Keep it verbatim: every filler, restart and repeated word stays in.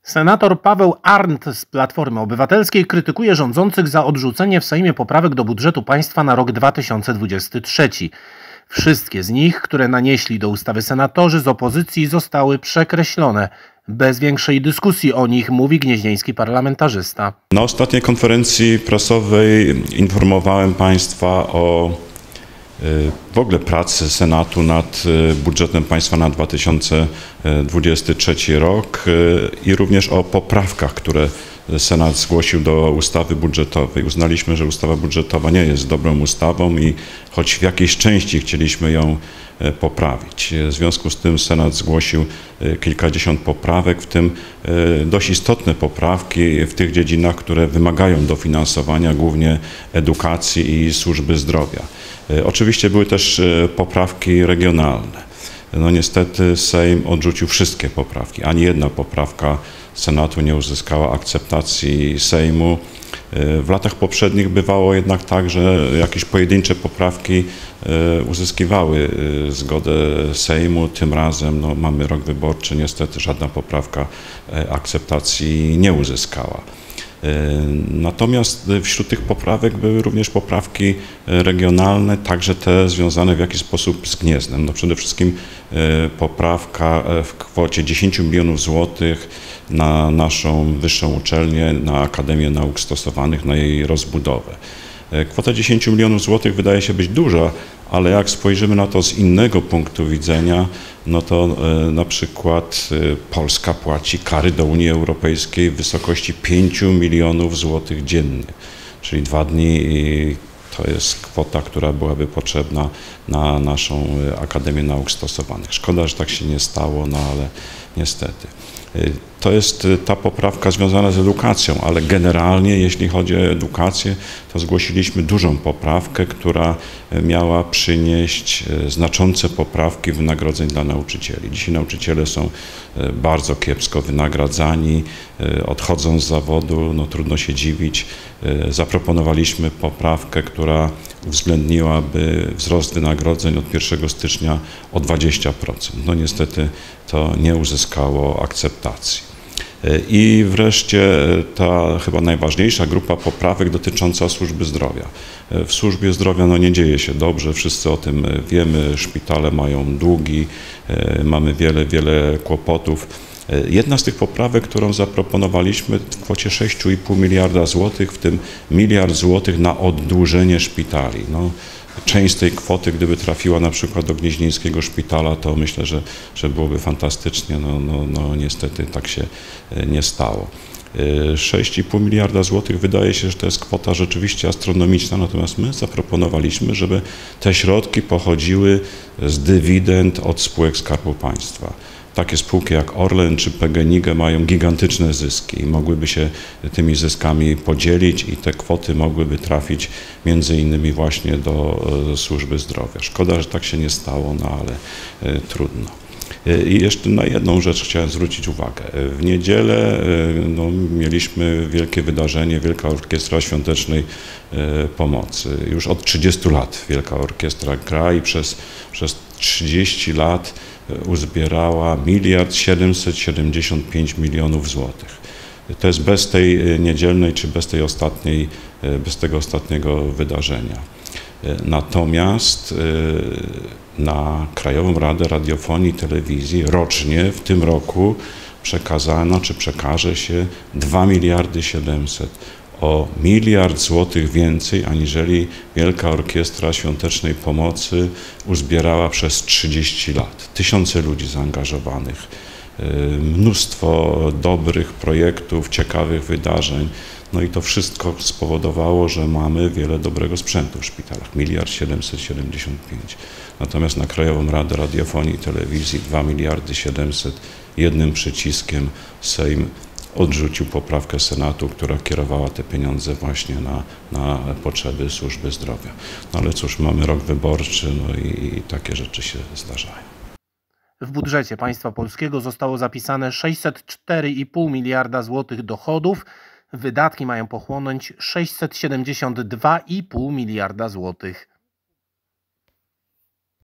Senator Paweł Arndt z Platformy Obywatelskiej krytykuje rządzących za odrzucenie w Sejmie poprawek do budżetu państwa na rok dwa tysiące dwudziesty trzeci. Wszystkie z nich, które nanieśli do ustawy senatorzy z opozycji, zostały przekreślone. Bez większej dyskusji o nich, mówi gnieźnieński parlamentarzysta. Na ostatniej konferencji prasowej informowałem Państwa o w ogóle pracy Senatu nad budżetem państwa na dwa tysiące dwudziesty trzeci rok i również o poprawkach, które Senat zgłosił do ustawy budżetowej. Uznaliśmy, że ustawa budżetowa nie jest dobrą ustawą i choć w jakiejś części chcieliśmy ją poprawić. W związku z tym Senat zgłosił kilkadziesiąt poprawek, w tym dość istotne poprawki w tych dziedzinach, które wymagają dofinansowania, głównie edukacji i służby zdrowia. Oczywiście były też poprawki regionalne. No niestety Sejm odrzucił wszystkie poprawki. Ani jedna poprawka Senatu nie uzyskała akceptacji Sejmu. W latach poprzednich bywało jednak tak, że jakieś pojedyncze poprawki uzyskiwały zgodę Sejmu. Tym razem no, mamy rok wyborczy, niestety żadna poprawka akceptacji nie uzyskała. Natomiast wśród tych poprawek były również poprawki regionalne, także te związane w jakiś sposób z Gnieznem. No przede wszystkim poprawka w kwocie dziesięciu milionów złotych na naszą wyższą uczelnię, na Akademię Nauk Stosowanych, na jej rozbudowę. Kwota dziesięciu milionów złotych wydaje się być duża, ale jak spojrzymy na to z innego punktu widzenia, no to e, na przykład e, Polska płaci kary do Unii Europejskiej w wysokości pięciu milionów złotych dziennie, czyli dwa dni i to jest kwota, która byłaby potrzebna na naszą Akademię Nauk Stosowanych. Szkoda, że tak się nie stało, no ale niestety. To jest ta poprawka związana z edukacją, ale generalnie jeśli chodzi o edukację, to zgłosiliśmy dużą poprawkę, która miała przynieść znaczące poprawki wynagrodzeń dla nauczycieli. Dzisiaj nauczyciele są bardzo kiepsko wynagradzani, odchodzą z zawodu, no trudno się dziwić. Zaproponowaliśmy poprawkę, która uwzględniłaby wzrost wynagrodzeń od pierwszego stycznia o dwadzieścia procent. No niestety to nie uzyskało akceptacji. I wreszcie ta chyba najważniejsza grupa poprawek dotycząca służby zdrowia. W służbie zdrowia no nie dzieje się dobrze, wszyscy o tym wiemy, szpitale mają długi, mamy wiele, wiele kłopotów. Jedna z tych poprawek, którą zaproponowaliśmy w kwocie sześć i pół miliarda złotych, w tym miliard złotych na oddłużenie szpitali. No, część z tej kwoty, gdyby trafiła na przykład do Gnieźnieńskiego Szpitala, to myślę, że, że byłoby fantastycznie. No, no, no niestety tak się nie stało. sześć i pół miliarda złotych wydaje się, że to jest kwota rzeczywiście astronomiczna, natomiast my zaproponowaliśmy, żeby te środki pochodziły z dywidend od spółek Skarbu Państwa. Takie spółki jak Orlen czy P G N I G mają gigantyczne zyski i mogłyby się tymi zyskami podzielić i te kwoty mogłyby trafić między innymi właśnie do służby zdrowia. Szkoda, że tak się nie stało, no ale e, trudno. I jeszcze na jedną rzecz chciałem zwrócić uwagę. W niedzielę no, mieliśmy wielkie wydarzenie, Wielka Orkiestra Świątecznej Pomocy. Już od trzydziestu lat Wielka Orkiestra gra i przez, przez trzydzieści lat uzbierała miliard siedemset siedemdziesiąt pięć milionów złotych. To jest bez tej niedzielnej czy bez tej ostatniej, bez tego ostatniego wydarzenia. Natomiast na Krajową Radę Radiofonii i Telewizji rocznie w tym roku przekazano czy przekaże się dwa miliardy siedemset. O miliard złotych więcej, aniżeli Wielka Orkiestra Świątecznej Pomocy uzbierała przez trzydzieści lat. Tysiące ludzi zaangażowanych, mnóstwo dobrych projektów, ciekawych wydarzeń. No i to wszystko spowodowało, że mamy wiele dobrego sprzętu w szpitalach. miliard siedemset siedemdziesiąt pięć. Natomiast na Krajową Radę Radiofonii i Telewizji dwa miliardy siedemset. Jednym przyciskiem Sejm odrzucił poprawkę Senatu, która kierowała te pieniądze właśnie na, na potrzeby służby zdrowia. No ale cóż, mamy rok wyborczy, no i, i takie rzeczy się zdarzają. W budżecie państwa polskiego zostało zapisane sześćset cztery i pół miliarda złotych dochodów. Wydatki mają pochłonąć sześćset siedemdziesiąt dwa i pół miliarda złotych.